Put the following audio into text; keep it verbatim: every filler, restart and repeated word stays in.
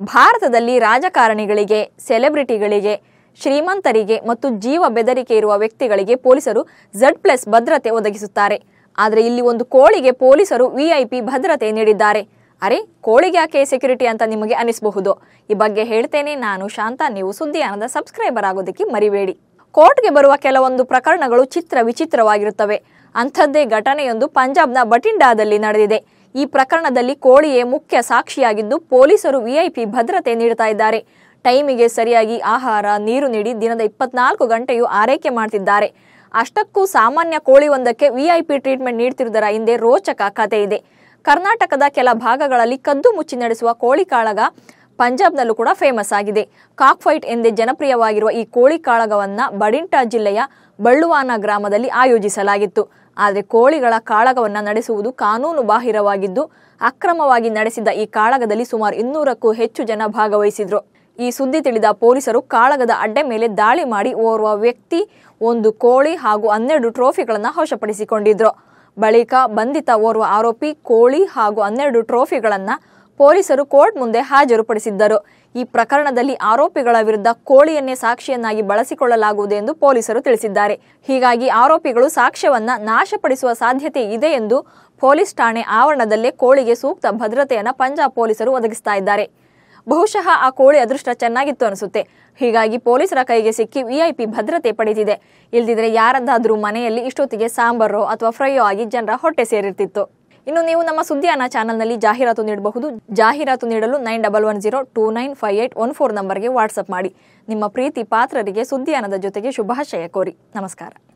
ಭಾರತದಲ್ಲಿ ರಾಜಕಾರಣಿಗಳಿಗೆ, ಸೆಲೆಬ್ರಿಟಿಗಳಿಗೆ, ಶ್ರೀಮಂತರಿಗೆ ಮತ್ತು ಜೀವ ಬೆದರಿಕೆ ಇರುವ ವ್ಯಕ್ತಿಗಳಿಗೆ ಪೊಲೀಸರು ಝಡ್ ಪ್ಲಸ್ ಭದ್ರತೆ ಒದಗಿಸುತ್ತಾರೆ. ಆದರೆ ಇಲ್ಲಿ ಒಂದು ಕೋಳಿಗೆ ಪೊಲೀಸರು ವಿಐಪಿ ಭದ್ರತೆ ನೀಡಿದ್ದಾರೆ. ಅರೆ, ಕೋಳಿಗೆ ಯಾಕೆ ಸೆಕ್ಯೂರಿಟಿ ಅಂತ ನಿಮಗೆ ಅನಿಸಬಹುದು. ಈ ಬಗ್ಗೆ ಹೇಳ್ತೇನೆ ನಾನು ಶಾಂತ. ನೀವು ಸುದ್ದಿಯಾನದ ಸಬ್ಸ್ಕ್ರೈಬರ್ ಆಗೋದಕ್ಕೆ ಮರಿಬೇಡಿ. ಕೋರ್ಟ್ಗೆ ಬರುವ ಕೆಲವೊಂದು ಪ್ರಕರಣಗಳು ಚಿತ್ರ ವಿಚಿತ್ರವಾಗಿರುತ್ತವೆ. ಅಂಥದ್ದೇ ಘಟನೆಯೊಂದು ಪಂಜಾಬ್ನ ಬಟಿಂಡಾದಲ್ಲಿ ನಡೆದಿದೆ. ಈ ಪ್ರಕರಣದಲ್ಲಿ ಕೋಳಿಯೇ ಮುಖ್ಯ ಸಾಕ್ಷಿಯಾಗಿದ್ದು ಪೊಲೀಸರು ವಿಐಪಿ ಭದ್ರತೆ ನೀಡುತ್ತಾ ಇದ್ದಾರೆ. ಟೈಮಿಗೆ ಸರಿಯಾಗಿ ಆಹಾರ, ನೀರು ನೀಡಿ ದಿನದ ಇಪ್ಪತ್ನಾಲ್ಕು ಗಂಟೆಯೂ ಆರೈಕೆ ಮಾಡ್ತಿದ್ದಾರೆ. ಅಷ್ಟಕ್ಕೂ ಸಾಮಾನ್ಯ ಕೋಳಿಯೊಂದಕ್ಕೆ ವಿಐಪಿ ಟ್ರೀಟ್ಮೆಂಟ್ ನೀಡ್ತಿರುವುದರ ಹಿಂದೆ ರೋಚಕ ಕಥೆ ಇದೆ. ಕರ್ನಾಟಕದ ಕೆಲ ಭಾಗಗಳಲ್ಲಿ ಕದ್ದು ಮುಚ್ಚಿ ನಡೆಸುವ ಕೋಳಿ ಕಾಳಗ ಪಂಜಾಬ್ನಲ್ಲೂ ಕೂಡ ಫೇಮಸ್ ಆಗಿದೆ. ಕಾಕ್ ಫೈಟ್ ಎಂದೇ ಜನಪ್ರಿಯವಾಗಿರುವ ಈ ಕೋಳಿ ಕಾಳಗವನ್ನ ಬಡಿಂಟಾ ಜಿಲ್ಲೆಯ ಬಳ್ಳುವಾನ ಗ್ರಾಮದಲ್ಲಿ ಆಯೋಜಿಸಲಾಗಿತ್ತು. ಆದರೆ ಕೋಳಿಗಳ ಕಾಳಗವನ್ನ ನಡೆಸುವುದು ಕಾನೂನು ಬಾಹಿರವಾಗಿದ್ದು ಅಕ್ರಮವಾಗಿ ನಡೆಸಿದ ಈ ಕಾಳಗದಲ್ಲಿ ಸುಮಾರು ಇನ್ನೂರಕ್ಕೂ ಹೆಚ್ಚು ಜನ ಭಾಗವಹಿಸಿದ್ರು. ಈ ಸುದ್ದಿ ತಿಳಿದ ಪೊಲೀಸರು ಕಾಳಗದ ಅಡ್ಡೆ ಮೇಲೆ ದಾಳಿ ಮಾಡಿ ಓರ್ವ ವ್ಯಕ್ತಿ, ಒಂದು ಕೋಳಿ ಹಾಗೂ ಹನ್ನೆರಡು ಟ್ರೋಫಿಗಳನ್ನ ವಶಪಡಿಸಿಕೊಂಡಿದ್ರು. ಬಳಿಕ ಬಂಧಿತ ಓರ್ವ ಆರೋಪಿ ಕೋಳಿ ಹಾಗೂ ಹನ್ನೆರಡು ಟ್ರೋಫಿಗಳನ್ನ ಪೊಲೀಸರು ಕೋರ್ಟ್ ಮುಂದೆ ಹಾಜರುಪಡಿಸಿದ್ದರು. ಈ ಪ್ರಕರಣದಲ್ಲಿ ಆರೋಪಿಗಳ ವಿರುದ್ಧ ಕೋಳಿಯನ್ನೇ ಸಾಕ್ಷಿಯನ್ನಾಗಿ ಬಳಸಿಕೊಳ್ಳಲಾಗುವುದು ಎಂದು ಪೊಲೀಸರು ತಿಳಿಸಿದ್ದಾರೆ. ಹೀಗಾಗಿ ಆರೋಪಿಗಳು ಸಾಕ್ಷ್ಯವನ್ನ ನಾಶಪಡಿಸುವ ಸಾಧ್ಯತೆ ಇದೆ ಎಂದು ಪೊಲೀಸ್ ಠಾಣೆ ಆವರಣದಲ್ಲೇ ಕೋಳಿಗೆ ಸೂಕ್ತ ಭದ್ರತೆಯನ್ನ ಪಂಜಾಬ್ ಪೊಲೀಸರು ಒದಗಿಸ್ತಾ ಇದ್ದಾರೆ. ಬಹುಶಃ ಆ ಕೋಳಿ ಅದೃಷ್ಟ ಚೆನ್ನಾಗಿತ್ತು ಅನಿಸುತ್ತೆ. ಹೀಗಾಗಿ ಪೊಲೀಸರ ಕೈಗೆ ಸಿಕ್ಕಿ ವಿಐಪಿ ಭದ್ರತೆ ಪಡೆದಿದೆ. ಇಲ್ದಿದ್ರೆ ಯಾರದ್ದಾದ್ರೂ ಮನೆಯಲ್ಲಿ ಇಷ್ಟೊತ್ತಿಗೆ ಸಾಂಬಾರೋ ಅಥವಾ ಫ್ರೈಯೋ ಆಗಿ ಜನರ ಹೊಟ್ಟೆ ಸೇರಿರ್ತಿತ್ತು. ಇನ್ನು ನೀವು ನಮ್ಮ ಸುದ್ದಿಯಾನ ಚಾನಲ್ನಲ್ಲಿ ಜಾಹೀರಾತು ನೀಡಬಹುದು. ಜಾಹೀರಾತು ನೀಡಲು nine double one zero two nine five eight one four ನಂಬರ್ಗೆ ವಾಟ್ಸಪ್ ಮಾಡಿ. ನಿಮ್ಮ ಪ್ರೀತಿ ಪಾತ್ರರಿಗೆ ಸುದ್ದಿಯಾನದ ಜೊತೆಗೆ ಶುಭಾಶಯ ಕೋರಿ. ನಮಸ್ಕಾರ.